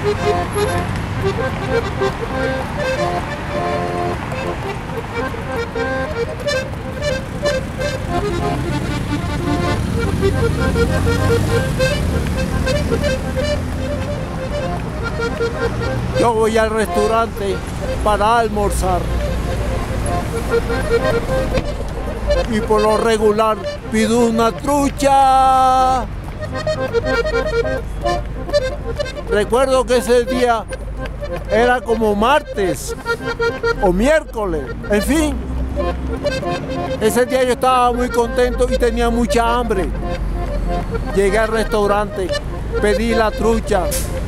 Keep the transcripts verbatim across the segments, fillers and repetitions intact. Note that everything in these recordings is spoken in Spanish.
Yo voy al restaurante para almorzar y por lo regular pido una trucha. Recuerdo que ese día era como martes o miércoles, en fin. Ese día yo estaba muy contento y tenía mucha hambre. Llegué al restaurante, pedí la trucha,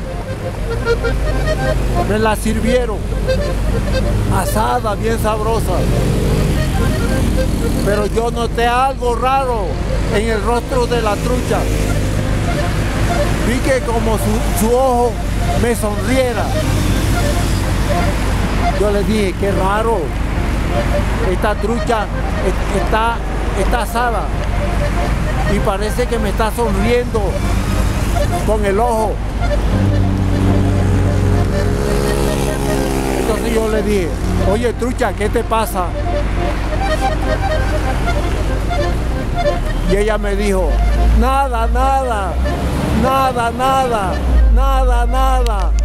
me la sirvieron, asada, bien sabrosa. Pero yo noté algo raro en el rostro de la trucha. Vi que como su, su ojo me sonriera. Yo le dije, qué raro, esta trucha está, está asada y parece que me está sonriendo con el ojo. Entonces yo le dije, oye trucha, ¿qué te pasa? Y ella me dijo, nada, nada, nada, nada, nada, nada.